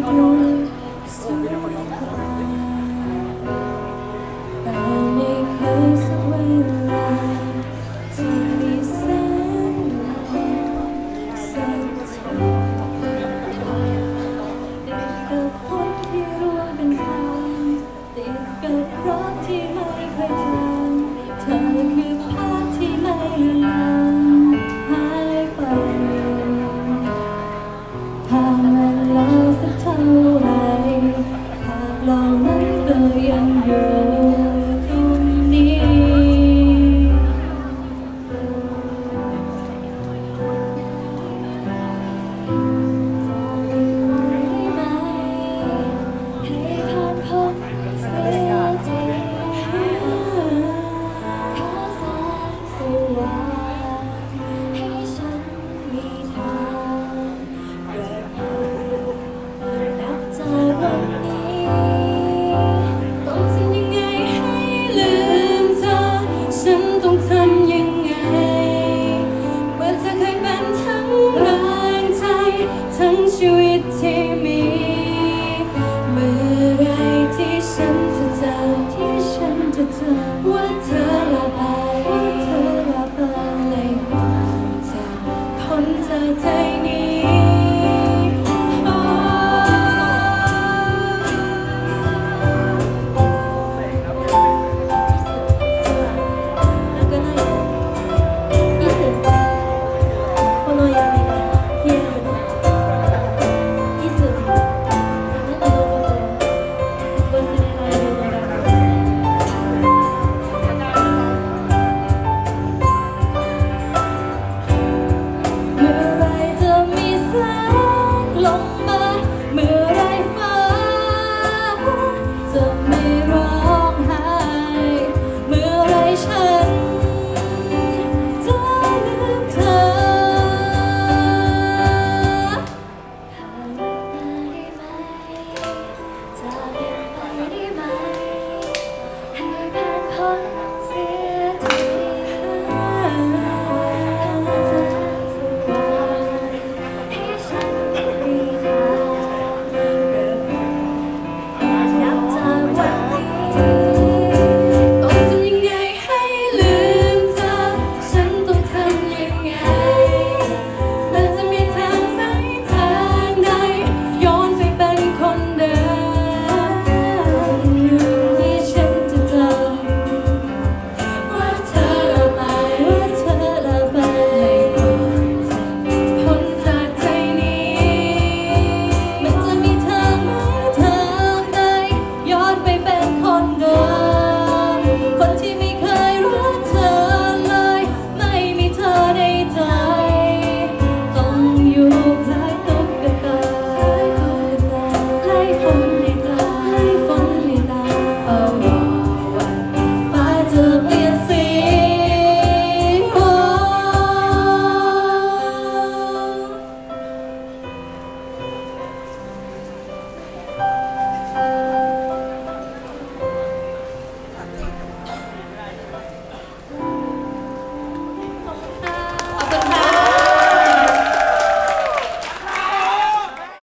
ดูสวยกว่าแต่ไม่เคยสักเวลาที่มีแสงสักทีติดกับฝนที่ร่วงเป็นทางติดกับรักที่ไม่เคยจางเธอคือภาพที่ไม่เลือนลางหายไปผ่านเวลาสักเท่าไรภาพเหล่านั้นก็ยังอยู่ตรงนี้ให้ผ่านพ้นเสียทีขอแสงสว่างให้ฉันมีทางเดินไปนับจากวันนี้ต้องทำยังไงให้ลืมเธอฉันต้องทำยังไงเมื่อเธอเคยเป็นทั้งแรงใจทั้งชีวิตที่